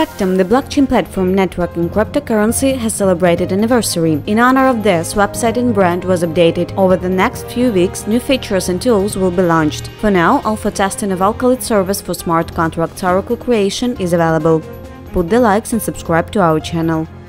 Factom, the blockchain platform networking cryptocurrency, has celebrated anniversary. In honor of this, website and brand was updated. Over the next few weeks, new features and tools will be launched. For now, alpha testing of Alkalit service for smart contract oracle creation is available. Put the likes and subscribe to our channel.